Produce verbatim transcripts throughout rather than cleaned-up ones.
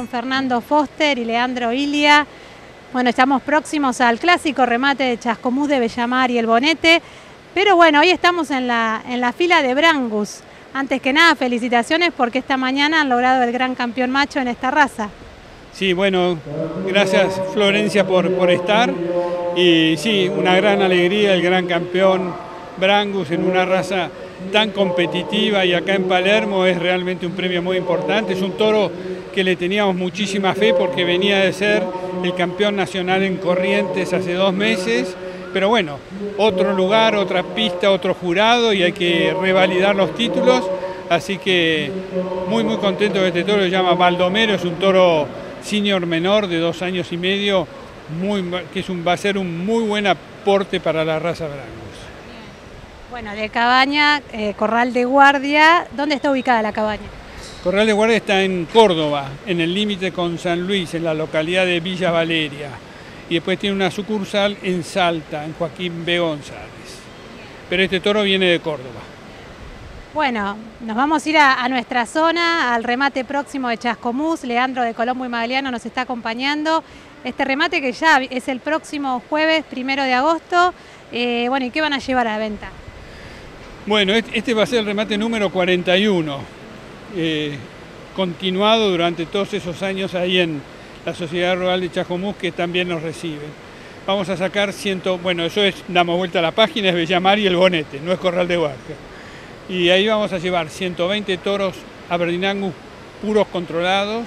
con Fernando Foster y Leandro Ilia. Bueno, estamos próximos al clásico remate de Chascomús de Bellamar y el Bonete, pero bueno, hoy estamos en la, en la fila de Brangus. Antes que nada, felicitaciones porque esta mañana han logrado el gran campeón macho en esta raza. Sí, bueno, gracias Florencia por, por estar y sí, una gran alegría, el gran campeón Brangus en una raza tan competitiva y acá en Palermo es realmente un premio muy importante. Es un toro que le teníamos muchísima fe porque venía de ser el campeón nacional en Corrientes hace dos meses, pero bueno, otro lugar, otra pista, otro jurado y hay que revalidar los títulos, así que muy muy contento de este toro. Se llama Baldomero, es un toro senior menor de dos años y medio, muy, que es un, va a ser un muy buen aporte para la raza Brangus. Bueno, de Cabaña, eh, Corral de Guardia, ¿dónde está ubicada la cabaña? Corral de Guardia está en Córdoba, en el límite con San Luis, en la localidad de Villa Valeria. Y después tiene una sucursal en Salta, en Joaquín B. González. Pero este toro viene de Córdoba. Bueno, nos vamos a ir a, a nuestra zona, al remate próximo de Chascomús. Leandro de Colombo y Magliano nos está acompañando. Este remate que ya es el próximo jueves, primero de agosto. Eh, bueno, ¿y qué van a llevar a la venta? Bueno, este va a ser el remate número cuarenta y uno, eh, continuado durante todos esos años ahí en la Sociedad Rural de Chascomús, que también nos recibe. Vamos a sacar ciento, bueno, eso es, damos vuelta a la página, es Bellamar y el Bonete, no es Corral de Guardia. Y ahí vamos a llevar ciento veinte toros Aberdeen Angus puros controlados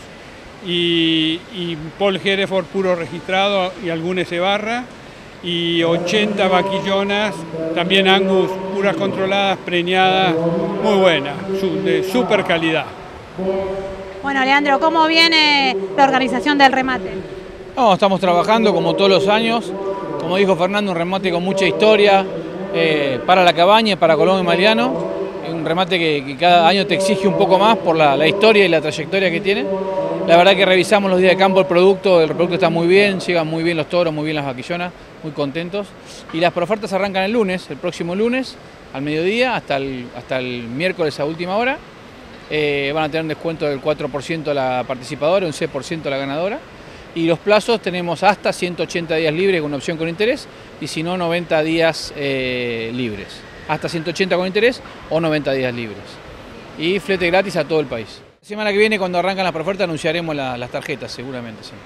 y, y Paul Hereford puro registrado y algún S barra. Y ochenta vaquillonas, también Angus, puras controladas, preñadas, muy buenas, de súper calidad. Bueno, Leandro, ¿cómo viene la organización del remate? No, estamos trabajando como todos los años, como dijo Fernando, un remate con mucha historia eh, para la cabaña, para Colombo y Magliano, un remate que, que cada año te exige un poco más por la, la historia y la trayectoria que tiene. La verdad que revisamos los días de campo el producto, el producto está muy bien, llegan muy bien los toros, muy bien las vaquillonas, muy contentos. Y las profertas arrancan el lunes, el próximo lunes, al mediodía, hasta el, hasta el miércoles a última hora. Eh, van a tener un descuento del cuatro por ciento la participadora, un seis por ciento la ganadora. Y los plazos tenemos hasta ciento ochenta días libres con opción con interés, y si no, noventa días eh, libres. Hasta ciento ochenta con interés o noventa días libres. Y flete gratis a todo el país. La semana que viene, cuando arrancan las profertas, anunciaremos la, las tarjetas, seguramente, sí.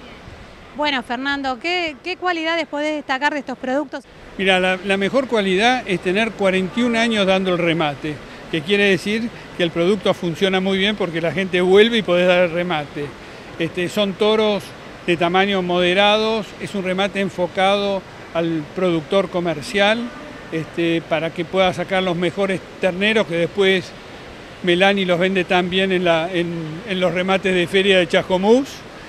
Bueno, Fernando, ¿qué, qué cualidades podés destacar de estos productos? Mira, la, la mejor cualidad es tener cuarenta y un años dando el remate, que quiere decir que el producto funciona muy bien porque la gente vuelve y podés dar el remate. Este, son toros de tamaño moderados, es un remate enfocado al productor comercial, este, para que pueda sacar los mejores terneros que después Melani los vende también en, la, en, en los remates de feria de Chascomús.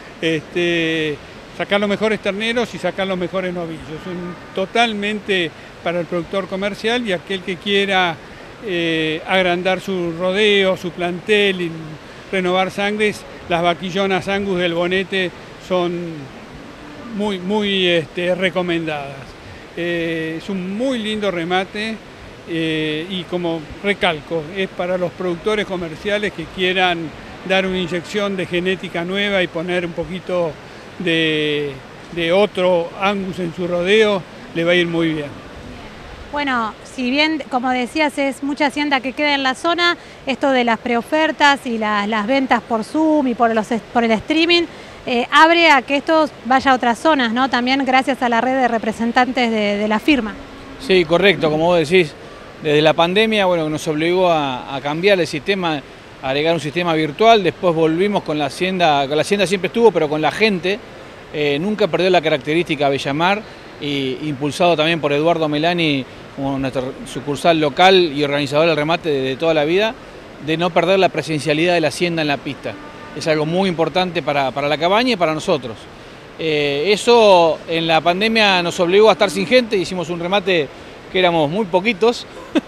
Este, sacar los mejores terneros y sacar los mejores novillos. Un, totalmente para el productor comercial y aquel que quiera eh, agrandar su rodeo, su plantel y renovar sangres, las vaquillonas Angus del Bonete son muy, muy este, recomendadas. Eh, es un muy lindo remate. Eh, y como recalco, es para los productores comerciales que quieran dar una inyección de genética nueva y poner un poquito de, de otro Angus en su rodeo, le va a ir muy bien. Bueno, si bien, como decías, es mucha hacienda que queda en la zona, esto de las preofertas y la, las ventas por Zoom y por, los, por el streaming, eh, abre a que esto vaya a otras zonas, ¿no? También gracias a la red de representantes de, de la firma. Sí, correcto, como vos decís. Desde la pandemia, bueno, nos obligó a, a cambiar el sistema, a agregar un sistema virtual, después volvimos con la hacienda, con la hacienda siempre estuvo, pero con la gente, eh, nunca perdió la característica Bellamar, y impulsado también por Eduardo Melani, como nuestro sucursal local y organizador del remate de, de toda la vida, de no perder la presencialidad de la hacienda en la pista. Es algo muy importante para, para la cabaña y para nosotros. Eh, eso en la pandemia nos obligó a estar sin gente, hicimos un remate que éramos muy poquitos,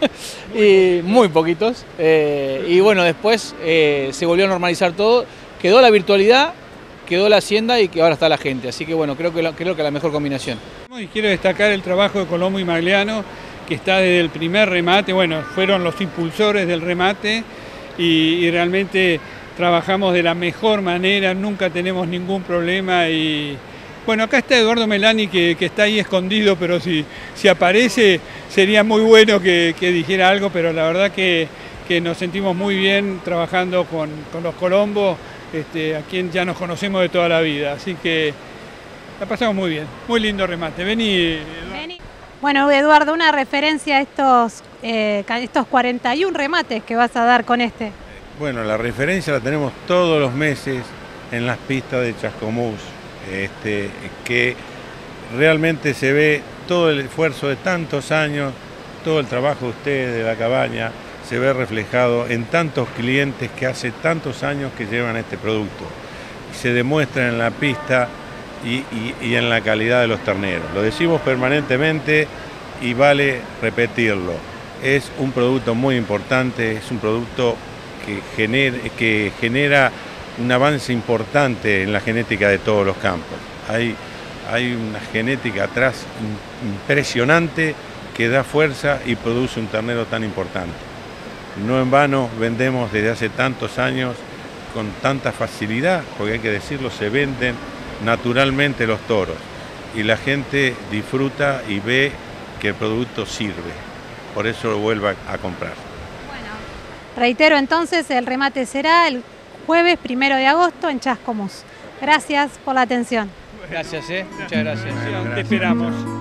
y muy poquitos, eh, y bueno, después eh, se volvió a normalizar todo, quedó la virtualidad, quedó la hacienda y que ahora está la gente, así que bueno, creo que, la, creo que la mejor combinación. Y quiero destacar el trabajo de Colombo y Magliano, que está desde el primer remate, bueno, fueron los impulsores del remate y, y realmente trabajamos de la mejor manera, nunca tenemos ningún problema y bueno, acá está Eduardo Melani que, que está ahí escondido, pero si, si aparece sería muy bueno que, que dijera algo, pero la verdad que, que nos sentimos muy bien trabajando con, con los Colombos, este, a quien ya nos conocemos de toda la vida, así que la pasamos muy bien, muy lindo remate. Vení, Vení. Bueno, Eduardo, una referencia a estos, eh, estos cuarenta y uno remates que vas a dar con este. Bueno, la referencia la tenemos todos los meses en las pistas de Chascomús. Este, que realmente se ve todo el esfuerzo de tantos años, todo el trabajo de ustedes, de la cabaña, se ve reflejado en tantos clientes que hace tantos años que llevan este producto. Se demuestra en la pista y, y, y en la calidad de los terneros. Lo decimos permanentemente y vale repetirlo. Es un producto muy importante, es un producto que genera, que genera un avance importante en la genética de todos los campos. Hay, hay una genética atrás impresionante que da fuerza y produce un ternero tan importante. No en vano vendemos desde hace tantos años con tanta facilidad, porque hay que decirlo, se venden naturalmente los toros y la gente disfruta y ve que el producto sirve, por eso lo vuelve a comprar. Bueno, reitero entonces, el remate será el jueves primero de agosto en Chascomús. Gracias por la atención. Gracias, ¿eh? Muchas gracias. Te esperamos.